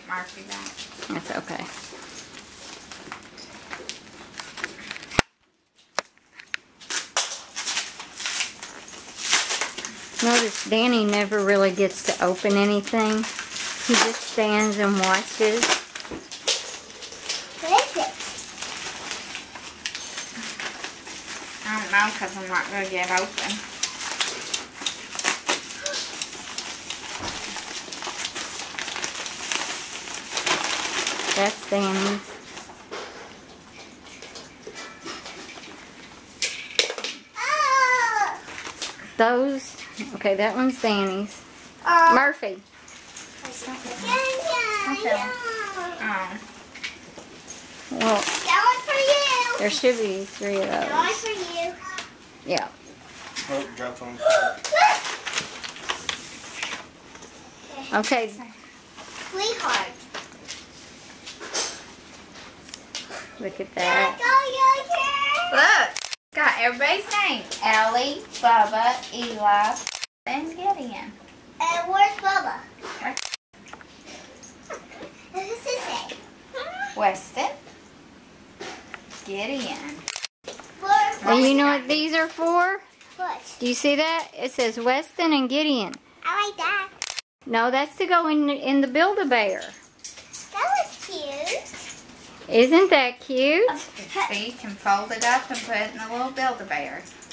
Murphy back. That's okay. Notice Danny never really gets to open anything. He just stands and watches. What is it? I don't know because I'm not going to get open. That's Danny's. Oh! Those, okay, that one's Danny's. Murphy. Okay. Oh. Well, That one's for you. there should be 3 of That those. one's for you. Yeah. Oh, dropped one. Okay, Sweetheart. look at that. Look, got everybody's name. Ellie, Bubba, Eli, and Gideon. And where's Bubba? Who's his name? Weston, Gideon. Where's And you know what these are for? what? Do you see that? It says Weston and Gideon. I like that. No, that's to go in the Build-A-Bear. That was cute. Isn't that cute? See, you can fold it up and put it in the little Build-A-Bear.